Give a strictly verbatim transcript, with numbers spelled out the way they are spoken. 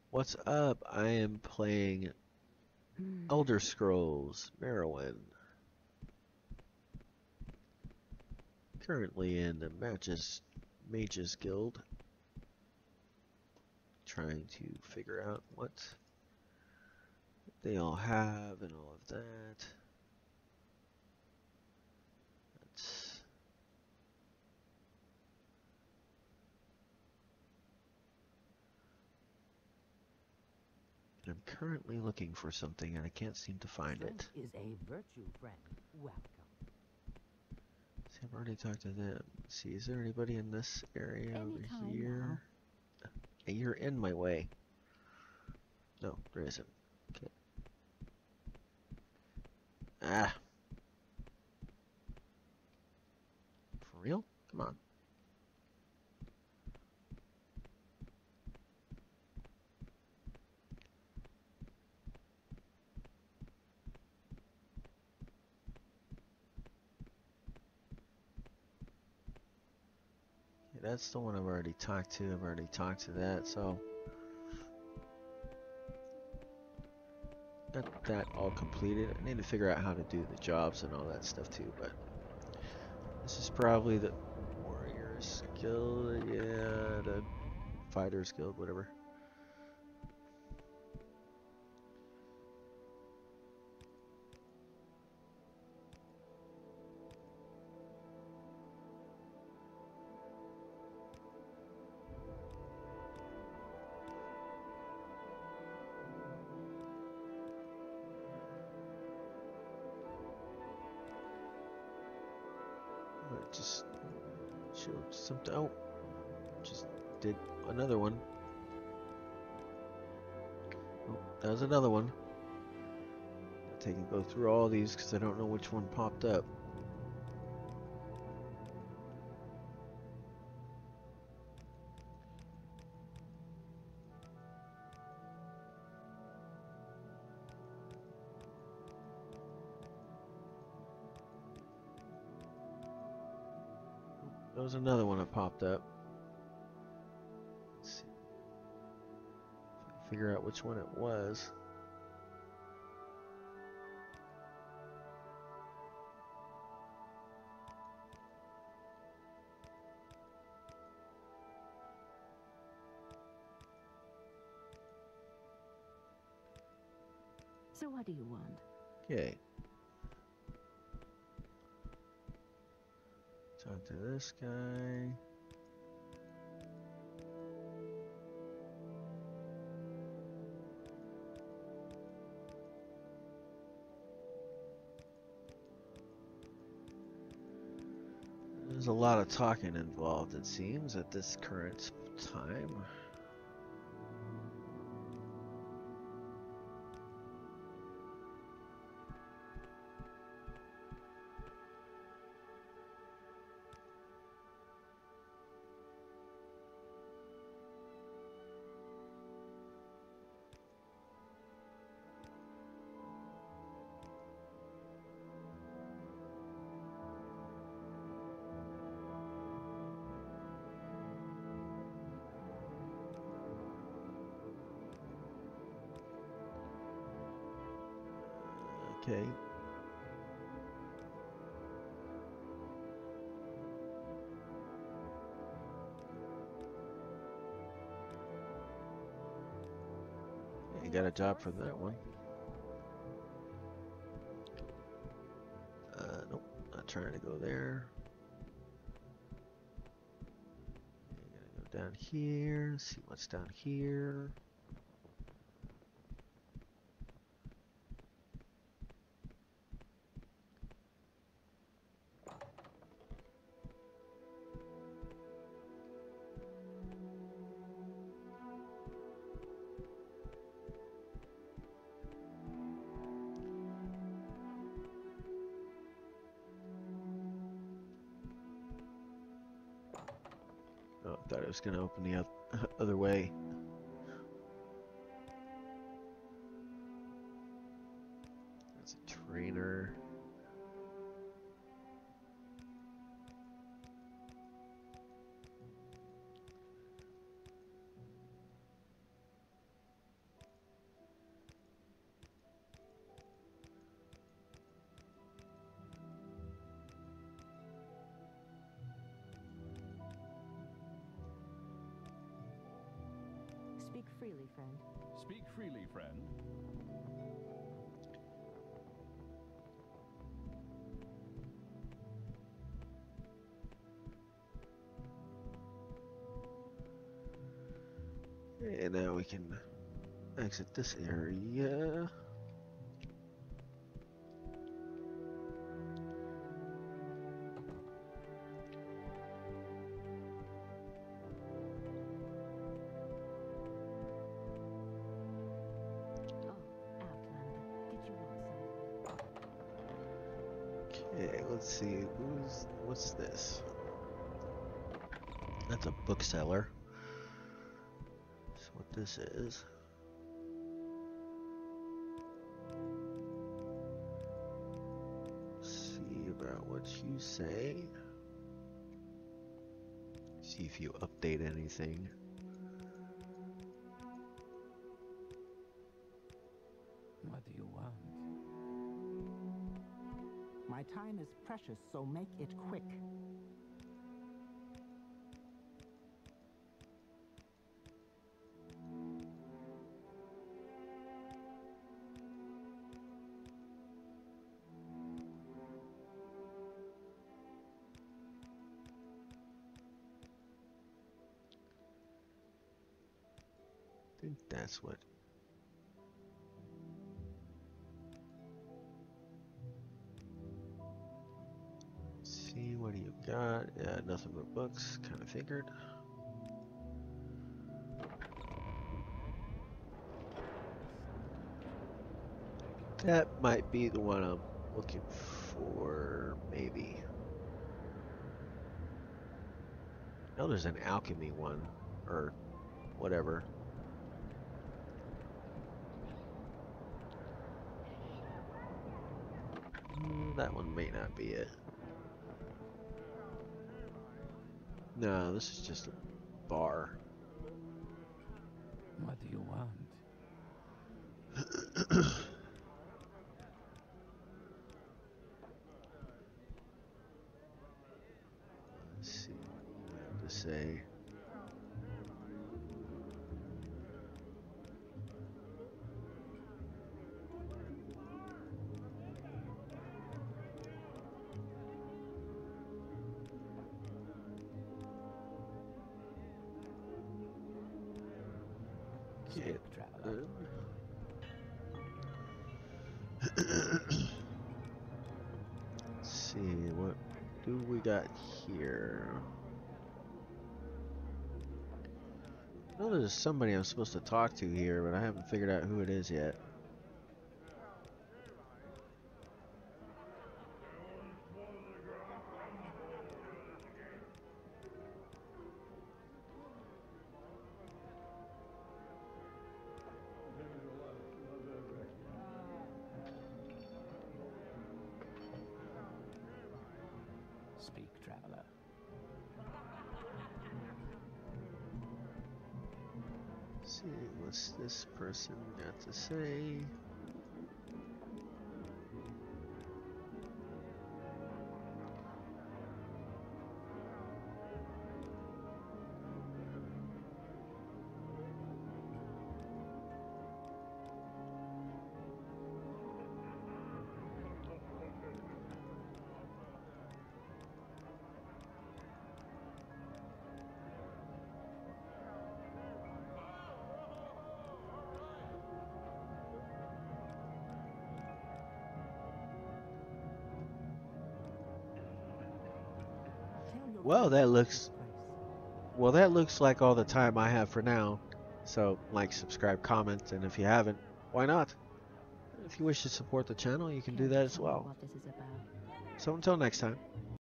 What's up? I am playing Elder Scrolls Morrowind. Currently in the Mages, Mages Guild. Trying to figure out what they all have and all of that. That's I'm currently looking for something and I can't seem to find it. Is a virtue, friend. Welcome. See, I've already talked to them. Let's see, is there anybody in this area Any over kind here? Hey, you're in my way. No, there isn't. Okay. Ah. For real? Come on. Yeah, that's the one I've already talked to. I've already talked to that, so got that all completed. I need to figure out how to do the jobs and all that stuff too, but this is probably the Warriors Guild, yeah, the Fighters Guild, whatever. I just showed something. Oh, just did another one. Oh, that was another one. I'll take and go through all these because I don't know which one popped up. There was another one that popped up. Let's see. Figure out which one it was. So what do you want? Okay. Talk to this guy. There's a lot of talking involved, it seems, at this current time. Okay. You got a job for that one. Uh, nope, not trying to go there. I'm gonna go down here, see what's down here. Oh, I thought it was gonna open the other way. That's a trainer. freely, friend. Speak freely, friend. And now we can exit this area. Okay, let's see. Who's what's this? That's a bookseller. That's what this is. See about what you say. See if you update anything. What do you want? My time is precious, so make it quick. I think that's what. See, what do you got? Yeah, nothing but books. Kind of figured. That might be the one I'm looking for, maybe. No, there's an alchemy one, or whatever. Mm, that one may not be it. No, this is just a bar. What do you want? Let's see what you have to say. Speak, traveler. Let's see, what do we got here? I know there's somebody I'm supposed to talk to here, but I haven't figured out who it is yet. Speak, traveler. Let's see, what's this person got to say? Well, that looks well. That looks like all the time I have for now. So, like, subscribe, comment, and if you haven't, why not? If you wish to support the channel, you can do that as well. What this is about. So until next time.